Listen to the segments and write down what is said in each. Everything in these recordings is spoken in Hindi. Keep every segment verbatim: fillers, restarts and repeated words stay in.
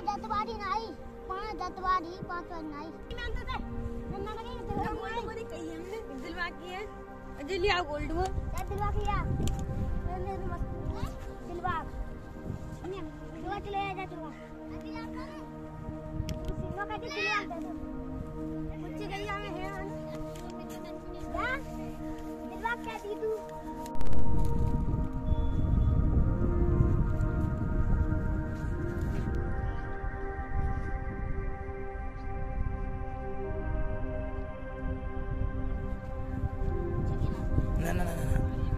जतवाड़ी नहीं पांच जतवाड़ी पांच बार नहीं मैं तो दे नन्ना लगे दिलवा गोल्ड बोली कही हमने दिलवा की है अजय लिया गोल्ड वो क्या दिलवा किया मैंने मस्त दिलवा ने दिलवा चले जा दिलवा अभी आप करो सिंगा का दिलवा दे दो मुझे गलिया में है क्या दिलवा क्या दी तू ना ना ना ना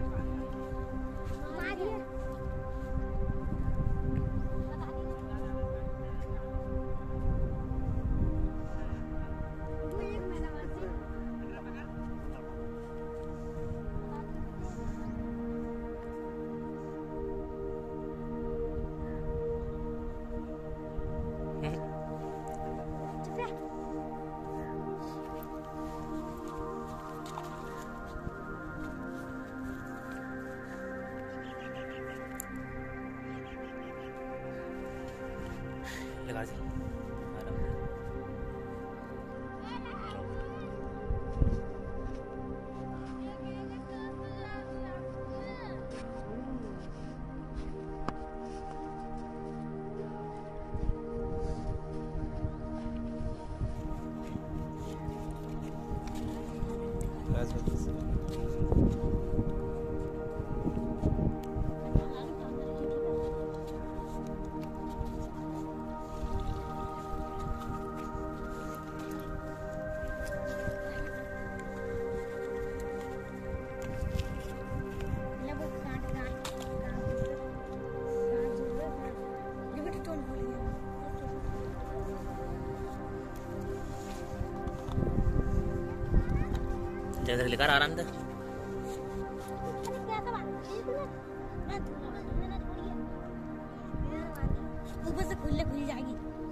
लगा से जैसे लेकर आराम से ऊपर से खुल खुल जाएगी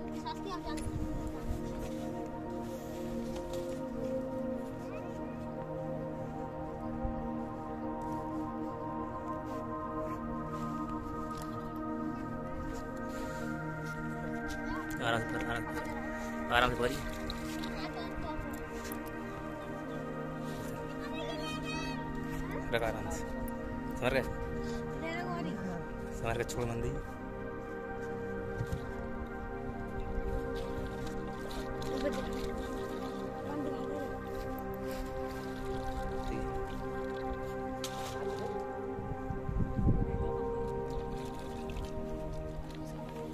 आराम से आराम से आराम से बोलिए आराम से समर गए समर के छोड़ मंदी